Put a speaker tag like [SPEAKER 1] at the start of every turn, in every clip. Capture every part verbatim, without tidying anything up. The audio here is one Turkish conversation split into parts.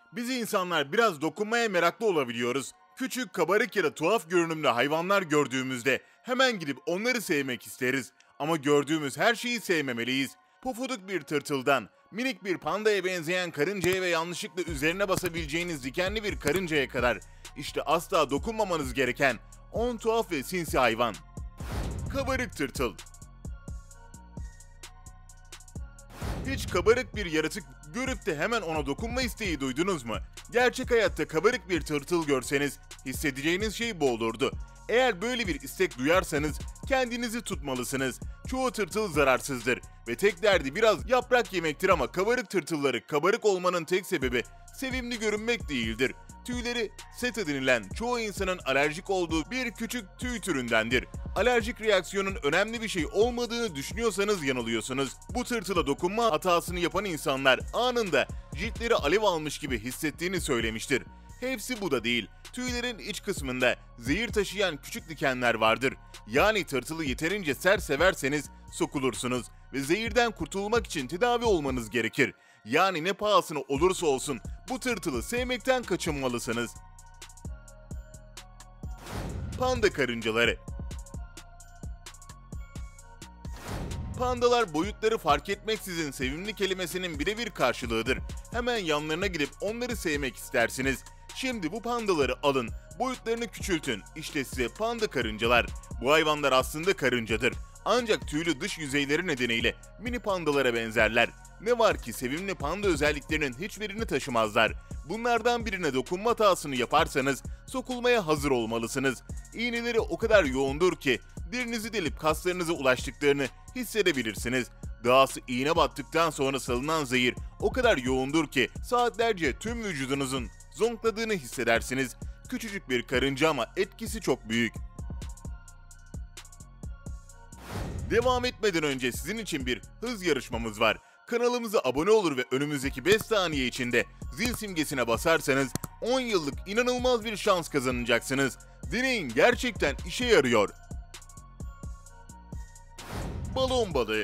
[SPEAKER 1] Biz insanlar biraz dokunmaya meraklı olabiliyoruz. Küçük, kabarık ya da tuhaf görünümlü hayvanlar gördüğümüzde hemen gidip onları sevmek isteriz. Ama gördüğümüz her şeyi sevmemeliyiz. Pofuduk bir tırtıldan, minik bir pandaya benzeyen karıncaya ve yanlışlıkla üzerine basabileceğiniz dikenli bir karıncaya kadar işte asla dokunmamanız gereken on tuhaf ve sinsi hayvan. Kabarık tırtıl. Hiç kabarık bir yaratık görüp de hemen ona dokunma isteği duydunuz mu? Gerçek hayatta kabarık bir tırtıl görseniz hissedeceğiniz şey bu olurdu. Eğer böyle bir istek duyarsanız kendinizi tutmalısınız. Çoğu tırtıl zararsızdır ve tek derdi biraz yaprak yemektir ama kabarık tırtılları kabarık olmanın tek sebebi sevimli görünmek değildir. Tüyleri seta denilen çoğu insanın alerjik olduğu bir küçük tüy türündendir. Alerjik reaksiyonun önemli bir şey olmadığını düşünüyorsanız yanılıyorsunuz. Bu tırtıla dokunma hatasını yapan insanlar anında ciltleri alev almış gibi hissettiğini söylemiştir. Hepsi bu da değil. Tüylerin iç kısmında zehir taşıyan küçük dikenler vardır. Yani tırtılı yeterince sert severseniz sokulursunuz ve zehirden kurtulmak için tedavi olmanız gerekir. Yani ne pahasına olursa olsun bu tırtılı sevmekten kaçınmalısınız. Panda karıncaları. Pandalar boyutları fark etmeksizin sevimli kelimesinin birebir karşılığıdır. Hemen yanlarına gidip onları sevmek istersiniz. Şimdi bu pandaları alın, boyutlarını küçültün. İşte size panda karıncalar. Bu hayvanlar aslında karıncadır. Ancak tüylü dış yüzeyleri nedeniyle mini pandalara benzerler. Ne var ki sevimli panda özelliklerinin hiçbirini taşımazlar. Bunlardan birine dokunma hatasını yaparsanız sokulmaya hazır olmalısınız. İğneleri o kadar yoğundur ki derinizi delip kaslarınıza ulaştıklarını hissedebilirsiniz. Dahası iğne battıktan sonra salınan zehir o kadar yoğundur ki saatlerce tüm vücudunuzun zonkladığını hissedersiniz. Küçücük bir karınca ama etkisi çok büyük. Devam etmeden önce sizin için bir hız yarışmamız var. Kanalımıza abone olur ve önümüzdeki beş saniye içinde zil simgesine basarsanız on yıllık inanılmaz bir şans kazanacaksınız. Deneyin, gerçekten işe yarıyor. Balon balığı.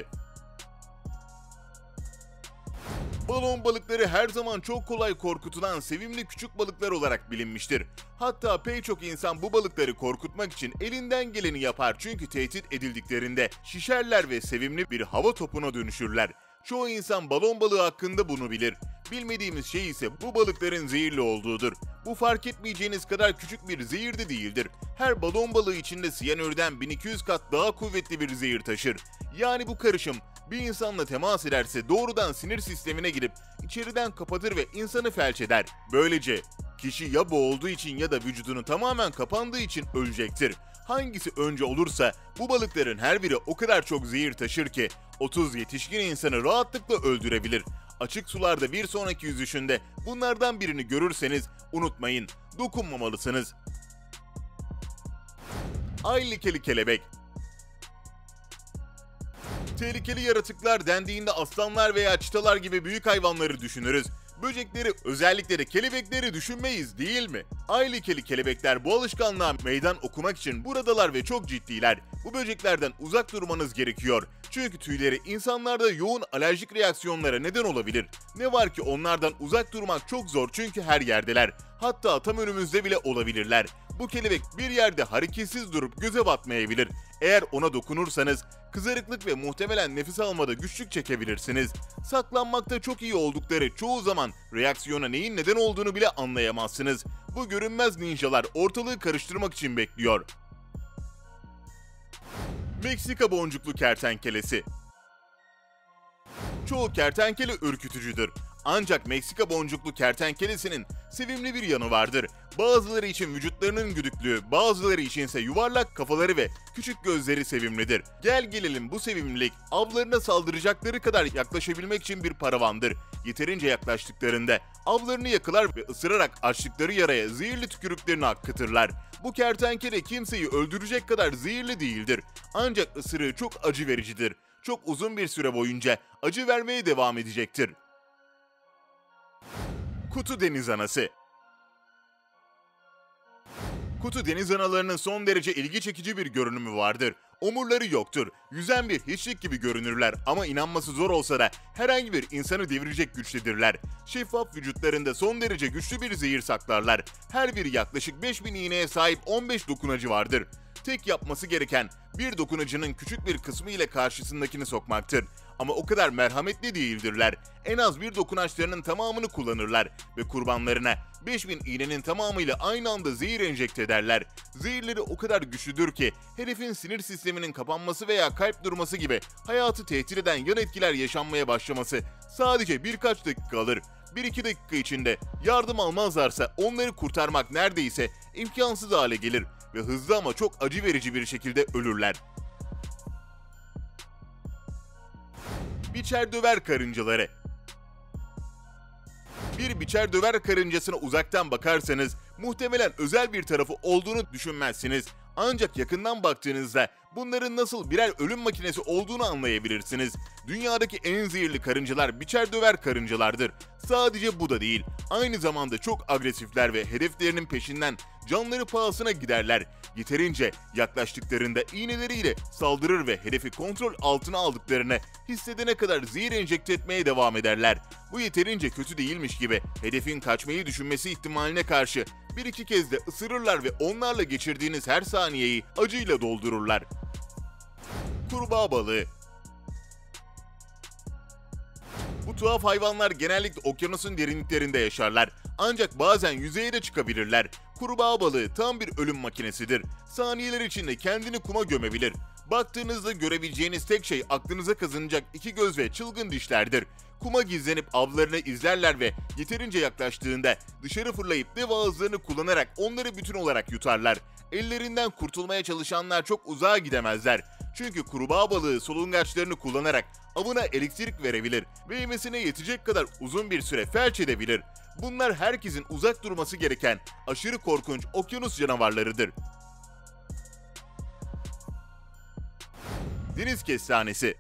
[SPEAKER 1] Balon balıkları her zaman çok kolay korkutulan sevimli küçük balıklar olarak bilinmiştir. Hatta pek çok insan bu balıkları korkutmak için elinden geleni yapar çünkü tehdit edildiklerinde şişerler ve sevimli bir hava topuna dönüşürler. Çoğu insan balon balığı hakkında bunu bilir. Bilmediğimiz şey ise bu balıkların zehirli olduğudur. Bu fark etmeyeceğiniz kadar küçük bir zehir de değildir. Her balon balığı içinde siyanürden bin iki yüz kat daha kuvvetli bir zehir taşır. Yani bu karışım bir insanla temas ederse doğrudan sinir sistemine girip içeriden kapatır ve insanı felç eder. Böylece kişi ya boğulduğu için ya da vücudunu tamamen kapandığı için ölecektir. Hangisi önce olursa bu balıkların her biri o kadar çok zehir taşır ki otuz yetişkin insanı rahatlıkla öldürebilir. Açık sularda bir sonraki yüzüşünde bunlardan birini görürseniz unutmayın, dokunmamalısınız. Ay lekeli kelebek. Tehlikeli yaratıklar dendiğinde aslanlar veya çitalar gibi büyük hayvanları düşünürüz. Böcekleri, özellikle de kelebekleri düşünmeyiz değil mi? Ay lekeli kelebekler bu alışkanlığa meydan okumak için buradalar ve çok ciddiler. Bu böceklerden uzak durmanız gerekiyor. Çünkü tüyleri insanlarda yoğun alerjik reaksiyonlara neden olabilir. Ne var ki onlardan uzak durmak çok zor çünkü her yerdeler. Hatta tam önümüzde bile olabilirler. Bu kelebek bir yerde hareketsiz durup göze batmayabilir. Eğer ona dokunursanız kızarıklık ve muhtemelen nefes almada güçlük çekebilirsiniz. Saklanmakta çok iyi oldukları çoğu zaman reaksiyona neyin neden olduğunu bile anlayamazsınız. Bu görünmez ninjalar ortalığı karıştırmak için bekliyor. Meksika boncuklu kertenkelesi. Çoğu kertenkele ürkütücüdür. Ancak Meksika boncuklu kertenkelesinin sevimli bir yanı vardır. Bazıları için vücutlarının güdüklüğü, bazıları içinse yuvarlak kafaları ve küçük gözleri sevimlidir. Gel gelelim bu sevimlilik avlarına saldıracakları kadar yaklaşabilmek için bir paravandır. Yeterince yaklaştıklarında avlarını yakalar ve ısırarak açtıkları yaraya zehirli tükürüklerini akıtırlar. Bu kertenkele kimseyi öldürecek kadar zehirli değildir. Ancak ısırığı çok acı vericidir. Çok uzun bir süre boyunca acı vermeye devam edecektir. Kutu deniz anası. Kutu deniz analarının son derece ilgi çekici bir görünümü vardır. Omurları yoktur. Yüzen bir hiçlik gibi görünürler ama inanması zor olsa da herhangi bir insanı devirecek güçtedirler. Şeffaf vücutlarında son derece güçlü bir zehir saklarlar. Her biri yaklaşık beş bin iğneye sahip on beş dokunacı vardır. Tek yapması gereken bir dokunacının küçük bir kısmı ile karşısındakini sokmaktır. Ama o kadar merhametli değildirler. En az bir dokunaçlarının tamamını kullanırlar ve kurbanlarına beş bin iğnenin tamamıyla aynı anda zehir enjekte ederler. Zehirleri o kadar güçlüdür ki herifin sinir sisteminin kapanması veya kalp durması gibi hayatı tehdit eden yan etkiler yaşanmaya başlaması sadece birkaç dakika alır. bir iki dakika içinde yardım almazlarsa onları kurtarmak neredeyse imkansız hale gelir ve hızlı ama çok acı verici bir şekilde ölürler. Biçer döver karıncaları. Bir biçer döver karıncasına uzaktan bakarsanız muhtemelen özel bir tarafı olduğunu düşünmezsiniz. Ancak yakından baktığınızda bunların nasıl birer ölüm makinesi olduğunu anlayabilirsiniz. Dünyadaki en zehirli karıncalar biçer döver karıncalardır. Sadece bu da değil, aynı zamanda çok agresifler ve hedeflerinin peşinden canları pahasına giderler. Yeterince yaklaştıklarında iğneleriyle saldırır ve hedefi kontrol altına aldıklarını hissedene kadar zehir enjekte etmeye devam ederler. Bu yeterince kötü değilmiş gibi hedefin kaçmayı düşünmesi ihtimaline karşı bir iki kez de ısırırlar ve onlarla geçirdiğiniz her saniyeyi acıyla doldururlar. Kurbağa balığı. Bu tuhaf hayvanlar genellikle okyanusun derinliklerinde yaşarlar. Ancak bazen yüzeye de çıkabilirler. Kurbağa balığı tam bir ölüm makinesidir. Saniyeler içinde kendini kuma gömebilir. Baktığınızda görebileceğiniz tek şey aklınıza kazınacak iki göz ve çılgın dişlerdir. Kuma gizlenip avlarını izlerler ve yeterince yaklaştığında dışarı fırlayıp dev ağızlarını kullanarak onları bütün olarak yutarlar. Ellerinden kurtulmaya çalışanlar çok uzağa gidemezler. Çünkü kurbağa balığı solungaçlarını kullanarak avına elektrik verebilir ve yemesine yetecek kadar uzun bir süre felç edebilir. Bunlar herkesin uzak durması gereken aşırı korkunç okyanus canavarlarıdır. Deniz kestanesi.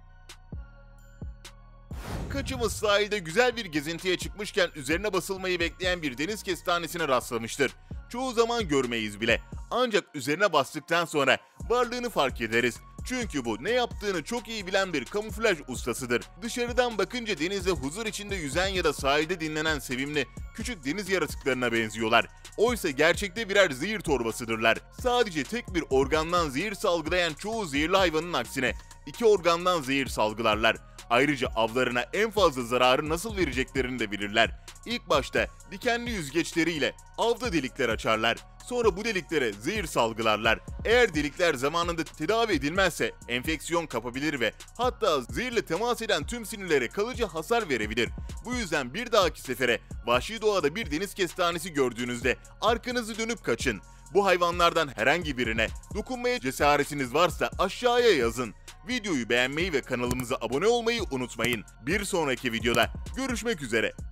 [SPEAKER 1] Kaçımız sahilde güzel bir gezintiye çıkmışken üzerine basılmayı bekleyen bir deniz kestanesine rastlamıştır. Çoğu zaman görmeyiz bile. Ancak üzerine bastıktan sonra varlığını fark ederiz. Çünkü bu ne yaptığını çok iyi bilen bir kamuflaj ustasıdır. Dışarıdan bakınca denizde huzur içinde yüzen ya da sahilde dinlenen sevimli küçük deniz yaratıklarına benziyorlar. Oysa gerçekte birer zehir torbasıdırlar. Sadece tek bir organdan zehir salgılayan çoğu zehirli hayvanın aksine iki organdan zehir salgılarlar. Ayrıca avlarına en fazla zararı nasıl vereceklerini de bilirler. İlk başta dikenli yüzgeçleriyle avda delikler açarlar. Sonra bu deliklere zehir salgılarlar. Eğer delikler zamanında tedavi edilmezse enfeksiyon kapabilir ve hatta zehirle temas eden tüm sinirlere kalıcı hasar verebilir. Bu yüzden bir dahaki sefere vahşi doğada bir deniz kestanesi gördüğünüzde arkanızı dönüp kaçın. Bu hayvanlardan herhangi birine dokunmaya cesaretiniz varsa aşağıya yazın. Videoyu beğenmeyi ve kanalımıza abone olmayı unutmayın. Bir sonraki videoda görüşmek üzere.